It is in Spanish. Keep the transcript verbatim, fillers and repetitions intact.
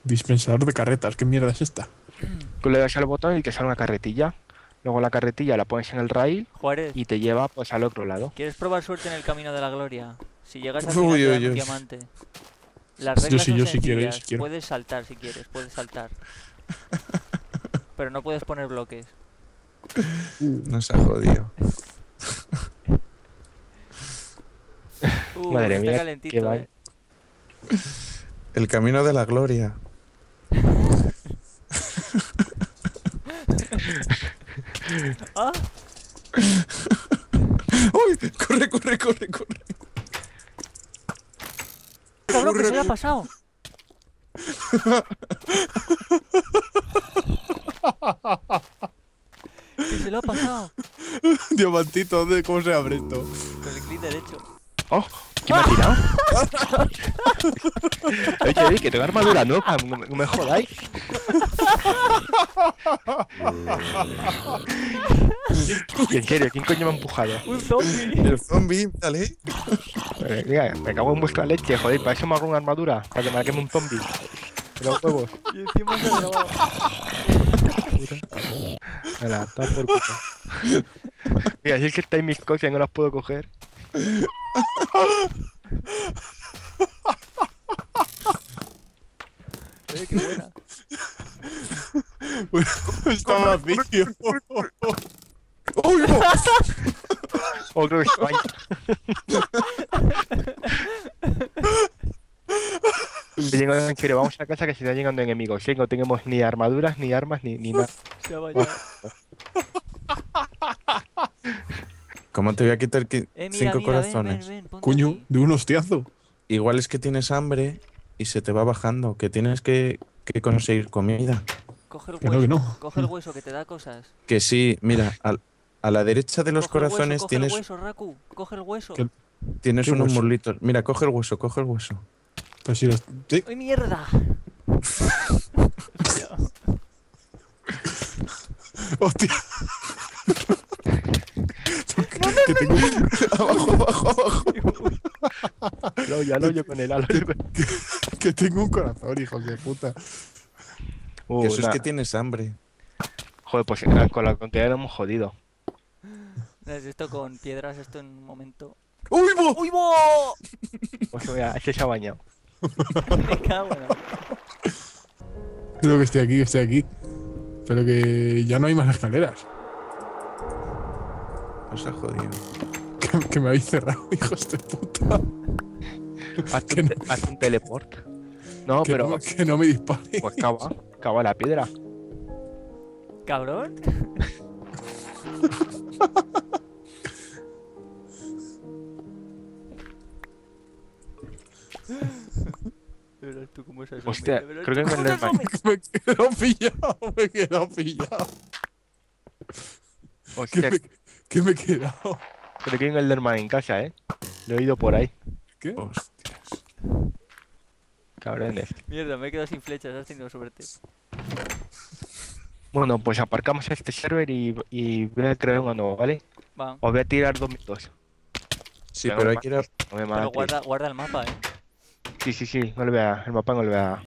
Dispensador de carretas, ¿qué mierda es esta? Tú le das al botón y te sale una carretilla. Luego la carretilla la pones en el rail Juárez, y te lleva pues al otro lado. ¿quieres probar suerte en el camino de la gloria? Si llegas al final Uy, te dan uy, un uy. diamante. Las Yo reglas sí, son yo sí quiero, yo sencillas. sí quiero. Puedes saltar si quieres, puedes saltar. Pero no puedes poner bloques. Nos ha jodido. Uh, Madre está mía, calentito, qué va. eh. El camino de la gloria. ¡Ah! ¡Uy! ¡Corre, corre, corre, corre! ¡Cabrón, que Corre. se le ha pasado! ¡Que se lo ha pasado! Diamantito, ¿dónde, ¿cómo se abre esto? Con el clic derecho. ¡Oh! ¿Quién me ha tirado? Oye, oye, que tengo armadura nueva, no, me- no me jodáis. Y en serio, ¿quién coño me ha empujado? ¡Un zombie! El zombie, dale. Eh, mira, me cago en vuestra leche, joder, para eso me hago una armadura, para que me la queme un zombie. De los huevos. Y encima se ha grabado. Me la está por culo. Mira, si es que estáis mis cosas y no las puedo coger. Eh, qué buena. Está vacío. ¡Uy, no! Oh, creo que se vaya. Llego en serio, vamos a casa que se están llegando enemigos, ¿eh? No tenemos ni armaduras, ni armas, ni, ni nada. Se ha bañado. ¿Cómo te voy a quitar qui- Eh, mira, cinco mira, ven, corazones? ven, ven, ponte Coño, aquí. de un hostiazo. Igual es que tienes hambre y se te va bajando, que tienes que, que conseguir comida. Coge el Que hueso. no, que no. Coge el hueso que te da cosas. Que sí, mira, al- a la derecha de los Coge el hueso, corazones coge tienes, el hueso, Raku. Coge el hueso. Que- tienes ¿Qué unos hueso? muslitos. Mira, coge el hueso, coge el hueso. Pues sí, los... sí. ¡Ay, mierda! Hostia. ¡Hostia! que, tengo, Abajo, abajo, abajo. Al hoyo, al hoyo con el al hoyo con- que tengo un corazón, hijos de puta. Uh, Que eso es nah. que tienes hambre. Joder, pues eh, con la cantidad lo hemos jodido. No, es esto con piedras, esto en un momento. ¡Uy, bo! ¡Uy, bo! Pues mira, este se ha bañado. Me cago en la- Creo que estoy aquí, que estoy aquí. Pero que ya no hay más escaleras. Nos ha jodido. Que, que me habéis cerrado, hijos de puta. Hazte Que un, no- te- hazte un teleport. No, que, pero no, que no me dispare. pues cava, cava la piedra. ¿Cabrón? De verdad, tú cómo estás. Hostia, hombre, de creo verdad, que tú me cómo lo estás, he hombre. Me quedo pillado, me quedo pillado. ¿Qué Hostia, me, qué me he quedado? creo que hay un Enderman en casa, ¿eh? Lo he oído por ahí, ¿Qué? Hostias. cabrones. Mierda, me he quedado sin flechas, has tenido suerte. Bueno, pues aparcamos este server y, y voy a crear uno nuevo, ¿vale? Va, Os voy a tirar dos minutos. Sí, Venga, pero hay va. que ir a No me pero mates. guarda, guarda el mapa, eh. Sí, sí, sí, no le vea, el mapa no le vea.